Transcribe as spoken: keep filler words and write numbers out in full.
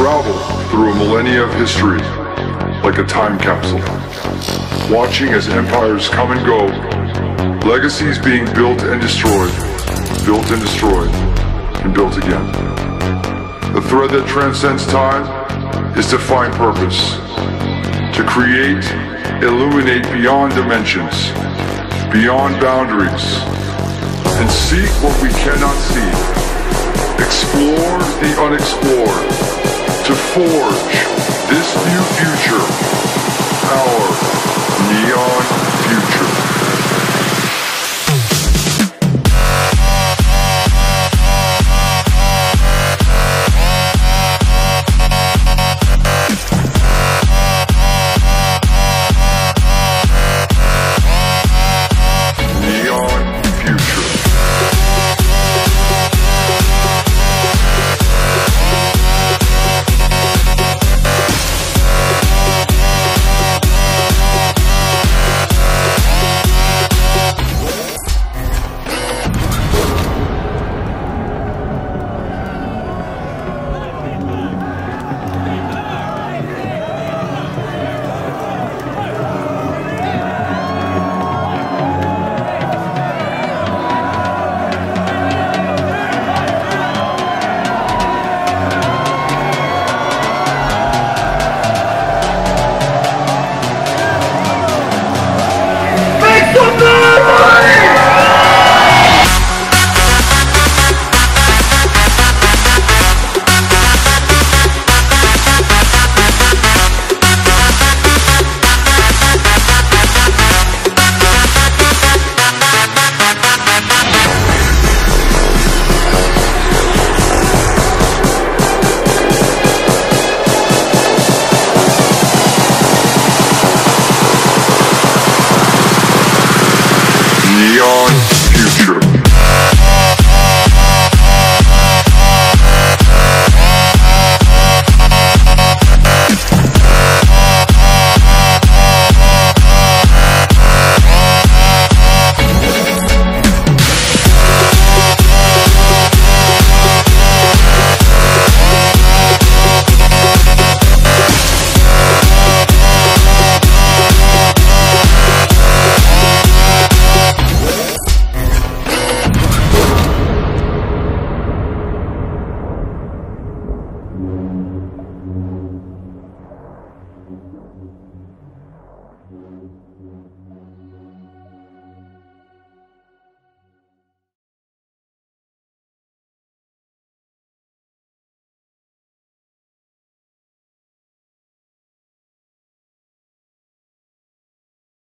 travel through a millennia of history like a time capsule, watching as empires come and go, legacies being built and destroyed, built and destroyed, and built again. The thread that transcends time is to find purpose, to create, illuminate beyond dimensions, beyond boundaries, and seek what we cannot see, explore the unexplored, to forge this new future, our neon future. Neon future.